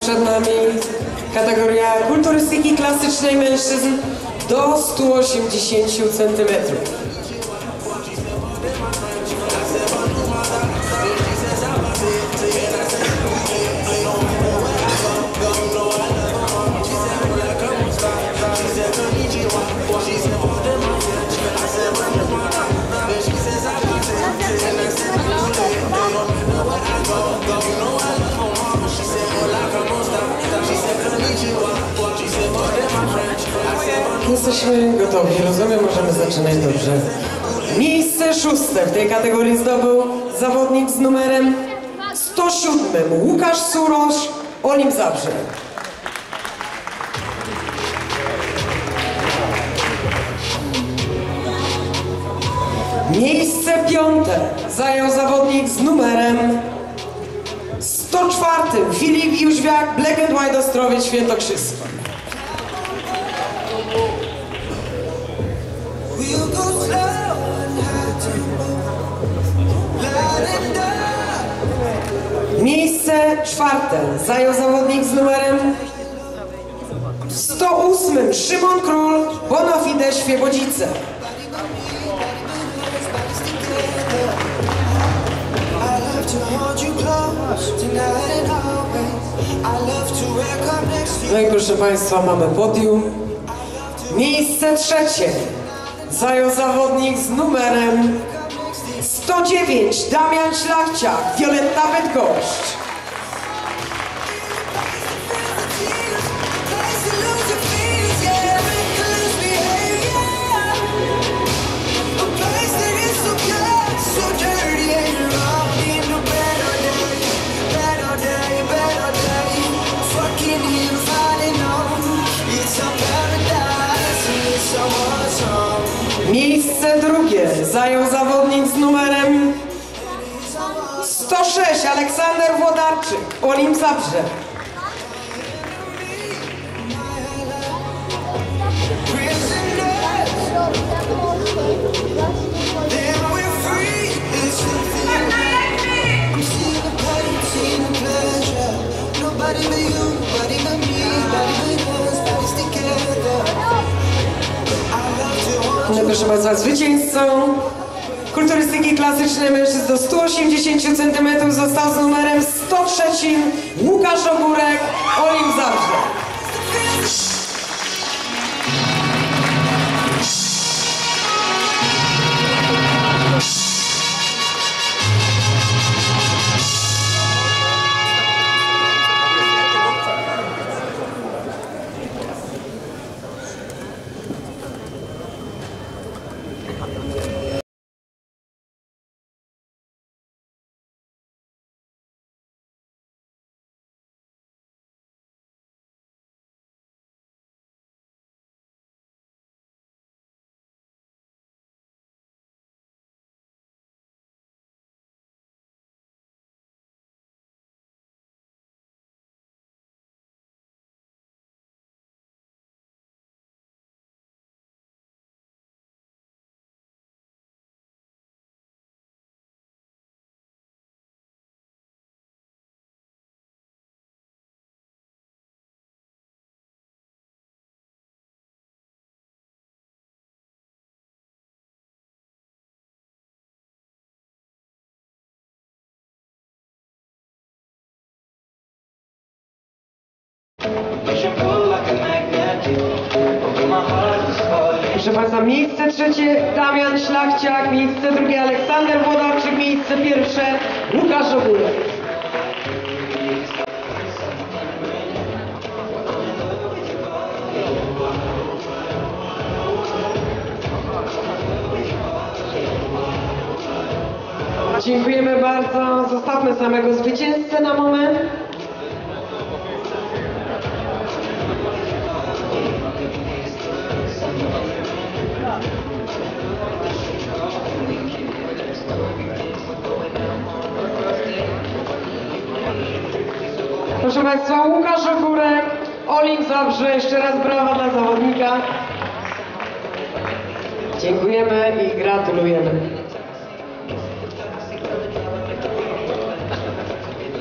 Przed nami kategoria kulturystyki klasycznej mężczyzn do 180 cm. Jesteśmy gotowi, rozumiem, możemy zaczynać dobrze. Miejsce 6 w tej kategorii zdobył zawodnik z numerem 107, Łukasz Suroś, Olimp Zabrze. Miejsce 5 zajął zawodnik z numerem 104, Filip Jóźwiak, Black and White Ostrowiec Świętokrzyskie. Miejsce 4 zajął zawodnik z numerem 108, Szymon Król, Bonafide Świebodzice. No i proszę Państwa, mamy podium. Miejsce 3 zajął zawodnik z numerem 109, Damian Szlachciak, Wioletta Bydgoszcz. Miejsce 2 zajął zawodnik z numerem 106, Aleksander Włodarczyk, Olimp Zabrze. Proszę Państwa, zwycięzcą kulturystyki klasycznej mężczyzn do 180 cm został z numerem 103 Łukasz Ogórek, Olimp Zabrze. Proszę Państwa, miejsce 3 Damian Szlachciak, miejsce 2 Aleksander Włodarczyk, miejsce 1 Łukasz Ogórek. Dziękujemy bardzo. Zostawmy samego zwycięzcę na moment. Proszę Państwa, Łukasz Ogórek, Olimp Zabrze, jeszcze raz brawa dla zawodnika. Dziękujemy i gratulujemy.